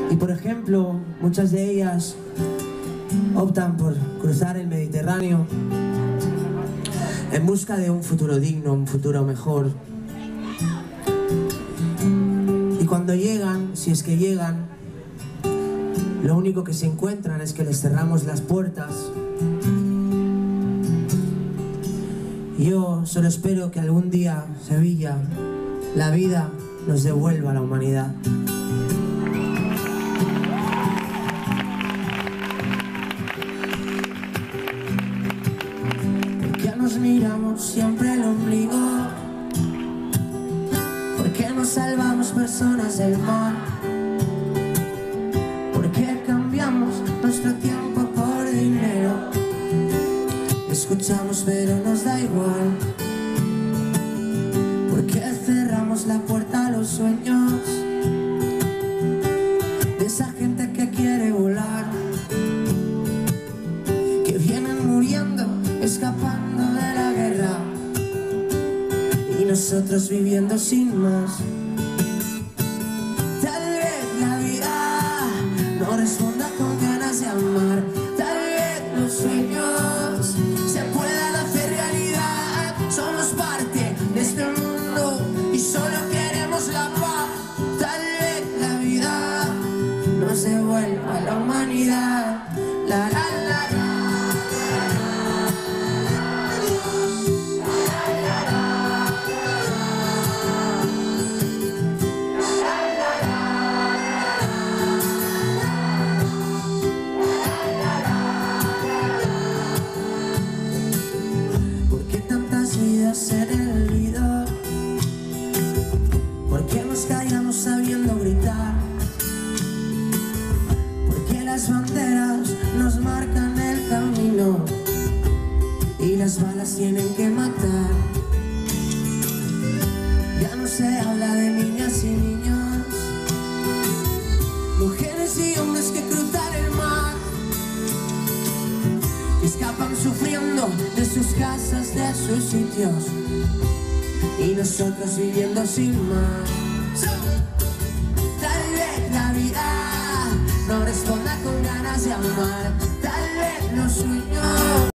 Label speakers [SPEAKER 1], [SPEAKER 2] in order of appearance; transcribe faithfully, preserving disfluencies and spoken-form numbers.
[SPEAKER 1] Y por ejemplo, muchas de ellas optan por cruzar el Mediterráneo en busca de un futuro digno, un futuro mejor. Y cuando llegan, si es que llegan, lo único que se encuentran es que les cerramos las puertas. Yo solo espero que algún día, Sevilla, la vida nos devuelva a la humanidad. ¿Por qué nos miramos siempre el ombligo? ¿Por qué no salvamos personas del mar? ¿Por qué cambiamos nuestro tiempo por dinero? Escuchamos pero nos da igual. ¿Por qué cerramos la puerta a los sueños de esa gente que quiere volar, que vienen muriendo, escapando de la guerra, y nosotros viviendo sin más? Tal vez la vida no responda con ganas de amar, tal vez los sueños se puedan hacer realidad. Somos parte de este mundo y solo queremos la paz. Tal vez la vida nos devuelva a la humanidad. La, la, la, la. ¿Por qué tantas vidas en el olvido? ¿Por qué nos callamos sabiendo gritar? ¿Por qué las banderas nos marcan el camino y las balas tienen que matar? Ya no se habla de niñas y niños, mujeres y hombres que cruzan el mar, que escapan sufriendo de sus casas, de sus sitios, y nosotros viviendo sin más. Tal vez la vida no responda con ganas de amar, tal vez los sueños